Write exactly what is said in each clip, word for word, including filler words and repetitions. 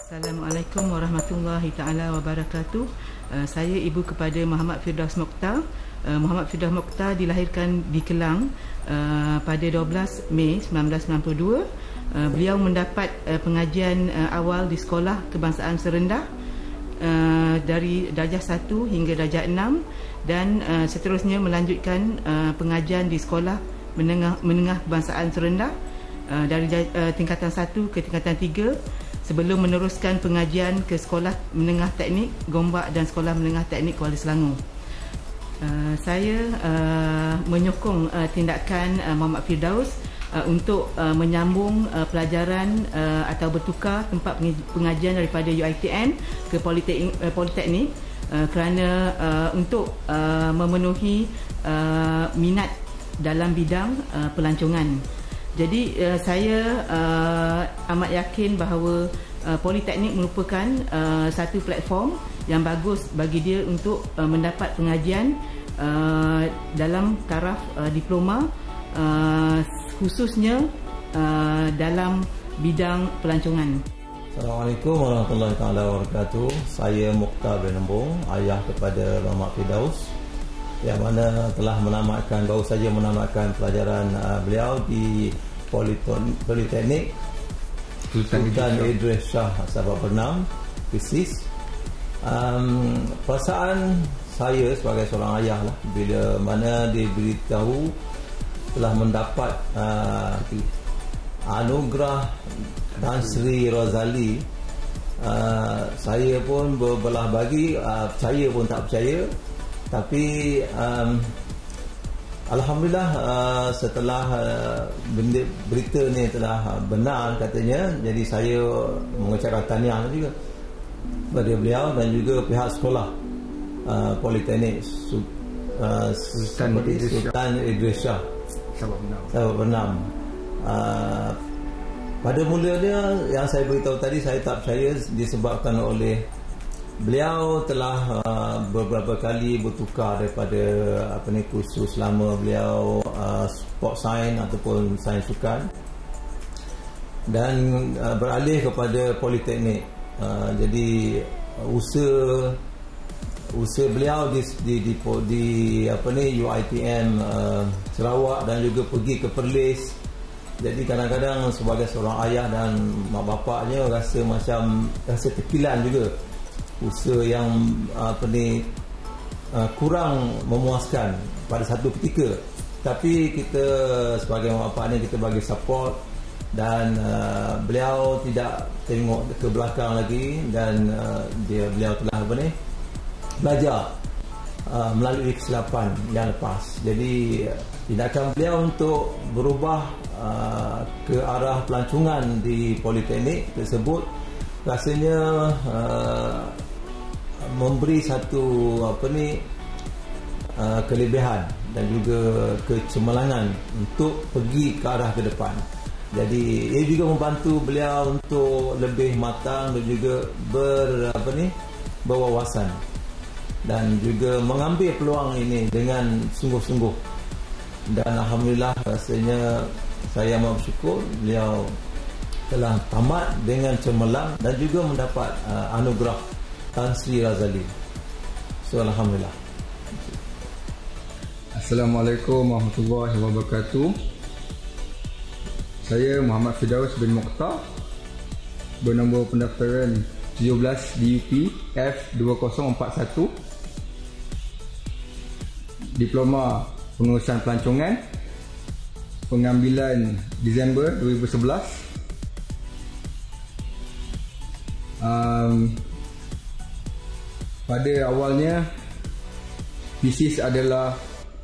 Assalamualaikum warahmatullahi taala wabarakatuh. Uh, saya ibu kepada Muhammad Firdaus Mokhtar. Uh, Muhammad Firdaus Mokhtar dilahirkan di Kelang uh, pada dua belas Mei seribu sembilan ratus sembilan puluh dua. Uh, beliau mendapat uh, pengajian uh, awal di Sekolah Kebangsaan Serendah uh, dari darjah satu hingga darjah enam dan uh, seterusnya melanjutkan uh, pengajian di Sekolah Menengah Menengah Kebangsaan Serendah uh, dari uh, tingkatan satu ke tingkatan tiga, sebelum meneruskan pengajian ke Sekolah Menengah Teknik Gombak dan Sekolah Menengah Teknik Kuala Selangor. Uh, saya uh, menyokong uh, tindakan uh, Muhammad Firdaus uh, untuk uh, menyambung uh, pelajaran uh, atau bertukar tempat pengajian daripada U I T N ke Politeknik, uh, Politeknik uh, kerana uh, untuk uh, memenuhi uh, minat dalam bidang uh, pelancongan. Jadi uh, saya uh, amat yakin bahawa uh, Politeknik merupakan uh, satu platform yang bagus bagi dia untuk uh, mendapat pengajian uh, dalam taraf uh, diploma, uh, khususnya uh, dalam bidang pelancongan. Assalamualaikum warahmatullahi taala wabarakatuh. Saya Mokhtar bin Embong, ayah kepada Muhammad Firdaus, yang mana telah menamatkan, baru saja menamatkan pelajaran uh, beliau di Politeknik Sultan Idris Shah Sabah Bernam, Persis. Um, perasaan saya sebagai seorang ayah lah, bila mana diberitahu telah mendapat uh, anugerah Tan Sri Rozali, uh, saya pun berbelah bagi, uh, percaya pun tak percaya. Tapi um, Alhamdulillah, uh, setelah uh, berita ni telah benar katanya, jadi saya mengucapkan tahniah juga kepada beliau dan juga pihak sekolah uh, Politeknik Sul, uh, Sultan, Sultan Idris Shah Sabah Bernam. Uh, pada mulanya yang saya beritahu tadi, saya tak percaya disebabkan oleh beliau telah uh, beberapa kali bertukar daripada apa ni kursus lama beliau, uh, sport science ataupun sains sukan, dan uh, beralih kepada Politeknik. Uh, jadi uh, usaha usaha beliau di di, di di apa ni U I T M uh, Sarawak dan juga pergi ke Perlis. Jadi kadang-kadang sebagai seorang ayah dan mak bapaknya rasa macam rasa terkilan juga, usaha yang apa ni uh, kurang memuaskan pada satu ketika. Tapi kita sebagai mak bapak ni, kita bagi support, dan uh, beliau tidak tengok ke belakang lagi, dan uh, dia beliau telah apa ni belajar uh, melalui kesilapan yang lepas. Jadi tindakan beliau untuk berubah uh, ke arah pelancongan di Politeknik tersebut rasanya uh, memberi satu apa ni uh, kelebihan dan juga kecemerlangan untuk pergi ke arah ke depan. Jadi ia juga membantu beliau untuk lebih matang dan juga ber apa ni berwawasan, dan juga mengambil peluang ini dengan sungguh-sungguh. Dan alhamdulillah, rasanya saya amat bersyukur beliau telah tamat dengan cemerlang dan juga mendapat uh, anugerah Tan Sri Rozali. So alhamdulillah. Assalamualaikum warahmatullahi wabarakatuh. Saya Muhammad Firdaus bin Mokhtar, bernombor pendaftaran tujuh belas D U P F dua kosong empat satu, Diploma Pengurusan Pelancongan, pengambilan Disember dua ribu sebelas. Um, pada awalnya Persis adalah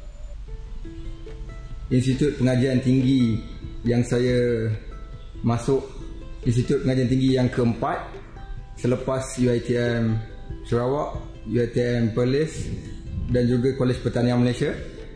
institut pengajian tinggi yang saya masuk, institut pengajian tinggi yang keempat selepas U I T M Sarawak, U I T M Perlis dan juga Kolej Pertanian Malaysia.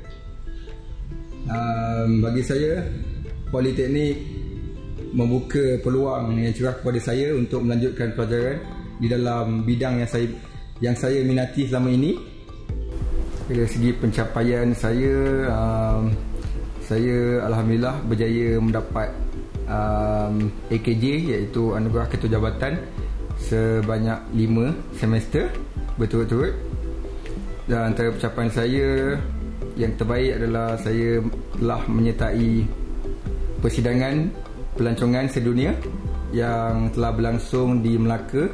Um, bagi saya, Politeknik membuka peluang yang cerah kepada saya untuk melanjutkan pelajaran di dalam bidang yang saya yang saya minati selama ini. Dari segi pencapaian saya, um, saya alhamdulillah berjaya mendapat um, A K J, iaitu Anugerah Ketua Jabatan sebanyak lima semester berturut-turut. Dan antara pencapaian saya yang terbaik adalah saya telah menyertai persidangan pelancongan sedunia yang telah berlangsung di Melaka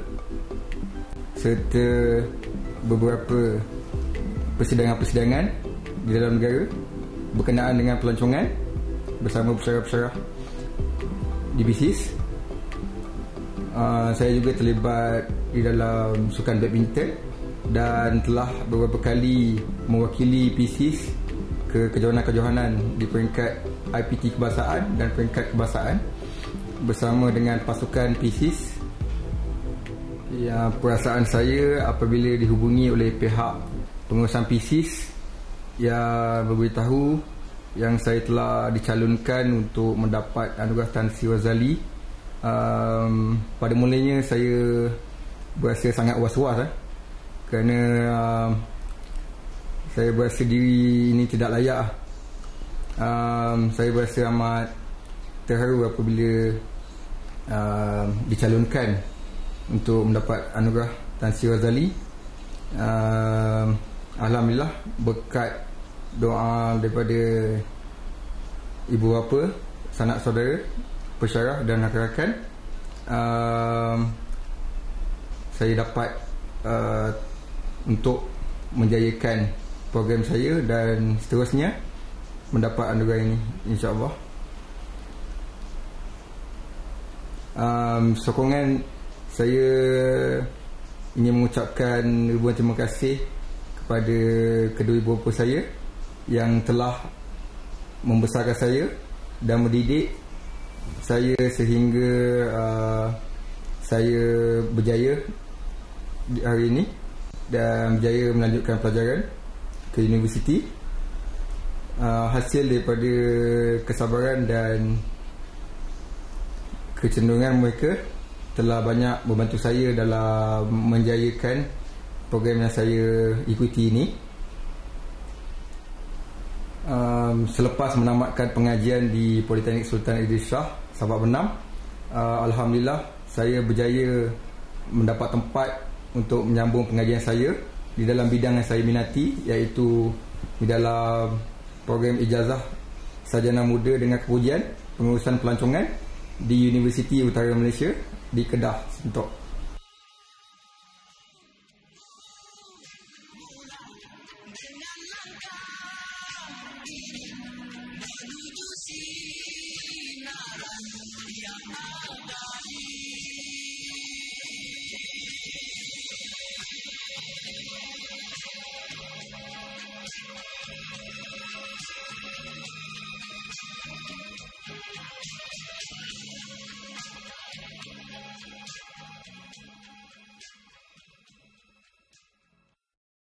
serta beberapa persidangan-persidangan di dalam negara berkenaan dengan pelancongan bersama pesara-pesara di B S I S. Uh, saya juga terlibat di dalam sukan badminton dan telah beberapa kali mewakili P S I S ke kejohanan-kejohanan di peringkat I P T kebangsaan dan peringkat kebangsaan bersama dengan pasukan P S I S. Ya, perasaan saya apabila dihubungi oleh pihak pengurusan P S I S yang memberitahu yang saya telah dicalonkan untuk mendapat anugerah Tan Sri Razali. Um, pada mulanya saya berasa sangat was-was eh, kerana um, saya berasa diri ini tidak layak. Um, saya berasa amat terharu apabila um, dicalonkan untuk mendapat anugerah Tan Sri Razali. Um, Alhamdulillah, berkat doa daripada ibu bapa, sanak saudara, pesyarah dan rakan-rakan, um, saya dapat uh, untuk menjayakan program saya dan seterusnya mendapat anugerah ini, insya-Allah. Um, sokongan saya ingin mengucapkan ribuan terima kasih kepada kedua ibu bapa saya yang telah membesarkan saya dan mendidik saya sehingga uh, saya berjaya hari ini dan berjaya melanjutkan pelajaran ke universiti. Uh, hasil daripada kesabaran dan kecenderungan mereka telah banyak membantu saya dalam menjayakan program yang saya ikuti ini. Um, selepas menamatkan pengajian di Politeknik Sultan Idris Shah Sabak Benam, uh, Alhamdulillah saya berjaya mendapat tempat untuk menyambung pengajian saya di dalam bidang yang saya minati, iaitu di dalam program ijazah sarjana muda dengan kepujian pengurusan pelancongan di Universiti Utara Malaysia di Kedah, Sentok.